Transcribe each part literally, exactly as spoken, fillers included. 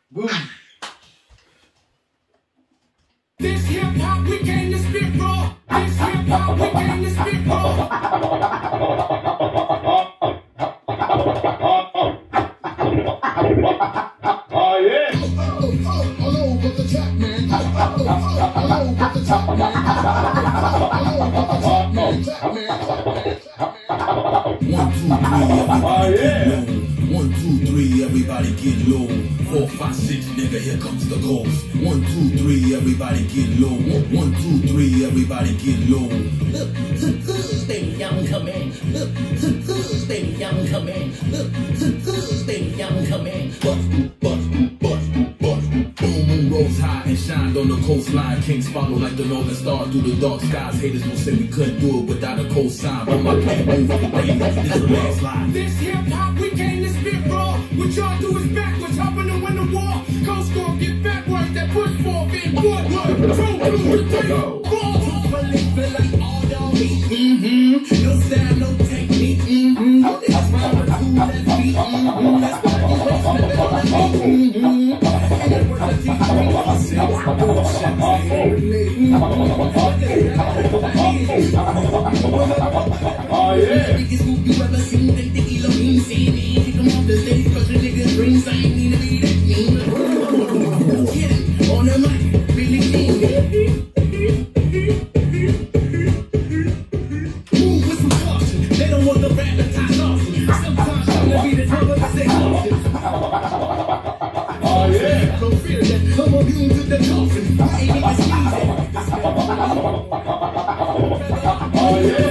Boom. This hip hop we came to spit raw. This hip hop we came to spit raw. Oh yeah. All over the track, man. All over the track, man. All over the track, man. One, two, three, everybody get low. One, two, three, everybody get low. Four, five, six, nigga, here comes the ghost. One, two, three, everybody get low. One, two, three, everybody get low. Look, baby, I'm coming. Look, baby, I'm coming. Look, baby, I'm coming. Bust, bust, bust, bust. Boom, moon rose high and shined on the coastline. Kings follow like the northern star through the dark skies. Haters will say we couldn't do it without a cosign, but my plan moves the rain. This is the last line. This hip hop we came to spit raw. What y'all do is backwards, helping to win the war. Coast score, get backwards, that push forward, in wood, wood, two, two, three, four. Truthfully feel like all y'all me, mm-hmm. No style, no technique, mm-hmm. That's why I'm a two left feet, mm-hmm. That's why you ain't slipping on the beat, mm-hmm. And it was a T V, six, bullshit, oh yeah. Biggest move you ever seen, think the Elohim seen me. Kick them off the stage, cause the niggas dreams. I ain't mean to be that mean. Get it, on the mic, really clean. Move with some caution, they don't want the rap to tie awesome. Sometimes I'm gonna be the trouble to say caution. Oh yeah. Don't fear that, I'm immune to the caution. I ain't even sneezing. Oh yeah.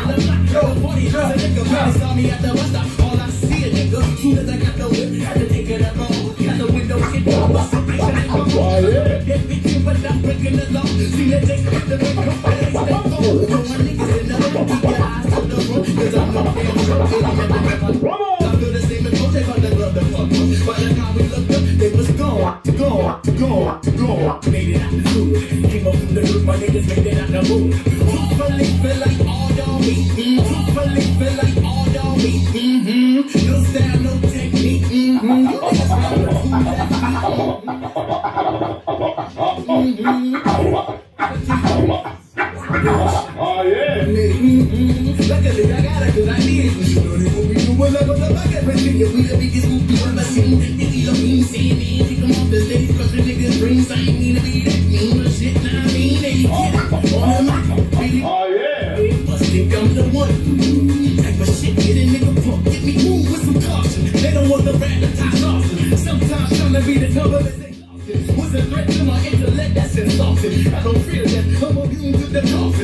Saw me at the bus stop, all I see a nigga. Soon as I got the whip, had to take it up on. Got the window hit the bus, I said it go. That bitch you but not breaking the law. See that they hit the big hook, that ain't step on. Throw my niggas in the hood, keep your eyes to the front. Cause I'm no damn sure, it ain't never been my I feel the same as don't take on the glove, the fuck. By the time we looked up, they was gone, to gone, to gone, to gone. Made it out the hood, came up from the hood, my niggas made it out the mood. Truthfully feel like all y'all me, truthfully feel like all y'all me, mm-hmm. No style, no technique, mm-hmm. You niggas found the two left feet, mm-hmm. Oh yeah. Mm-hmm. Luckily I got it cause I need it. You know they gon' be doing like on the back at Virginia. We the biggest group you ever seen. That nigga Elohim seen me. Kick them off the stage cause the niggas dreams. I ain't mean to be that mean, but shit, nah, I mean they get it. On the mic, really. Oh yeah. Must think I'm the one. Type of shit, get a nigga pump. Get me move with some caution. They don't want the rap to tie awesome. Sometimes trying to be the cover that they was a threat to my intellect that's insulting. I don't fear that, I'm immune to the coffin.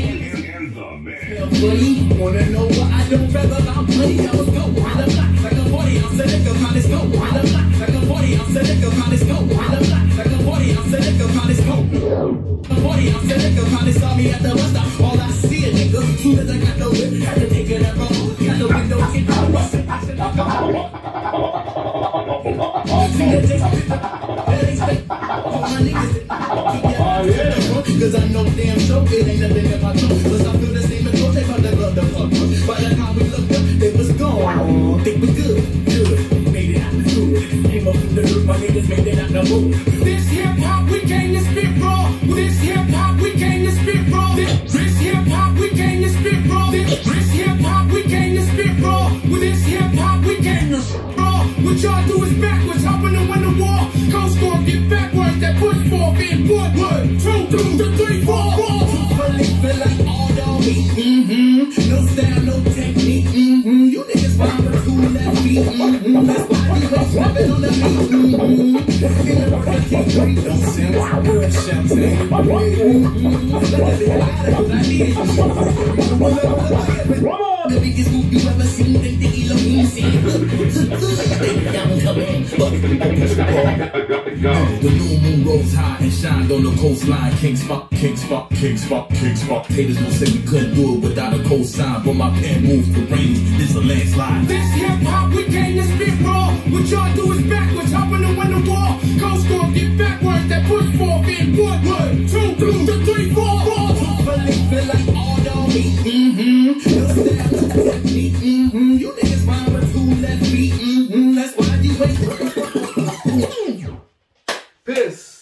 Funny, wanna know why I don't rap about money? I was go on the block like a forty ounce of liquor, how this go on the block like a forty ounce of liquor, how this go on the block like a forty ounce of liquor, how this go. A forty ounce of liquor, how they saw me at the bus stop. All I see a nigga, soon as I got the whip, had to take it up, got the window hit the bus. See that they expect my niggas cause I know damn sure it ain't nothing in my tongue. Cause I feel the same as don't take on the glove, the fuck. By the time we looked up, they was gone. Think we good, good. Made it out the hood. Came up from the hood, my niggas made it out the mood. This hip hop we came to spit raw. This hip hop we came to spit raw. This, this hip hop we came to spit raw. This, this hip hop we came to spit raw. With this hip hop we came to spit raw. What y'all do is backwards, helping to win the war. Coast score, get backwards, that push forward, in wood, wood, two, two, three, four, four. Truthfully feel like all y'all me, mm-hmm. No style, no technique, mm-hmm. You niggas find the two left feet, mm-hmm. That's why you ain't slipping on the beat, mm-hmm. In the work I can't breathe, no sense, real champagne, mm-hmm. Luckily I got it cause I need it. The biggest move you ever seen, think the Elohim seen. Baby, I'm coming. The new moon rose high and shined on the coastline. King spot, king spot, king spot, king spot. Haters will say we couldn't do it without a cosign, but my pen moves the Rane. This is a landslide. This hip hop we came to spit raw. What y'all do is backwards, helping to win the war. Coast score, get backwards, that push forward, in wood, wood, two, two, three, four, four. Truthfully feel like all y'all me, mm-hmm. No style, no technique, mm-hmm. You niggas find with two left feet, mm-hmm. That's why you ain't Peace.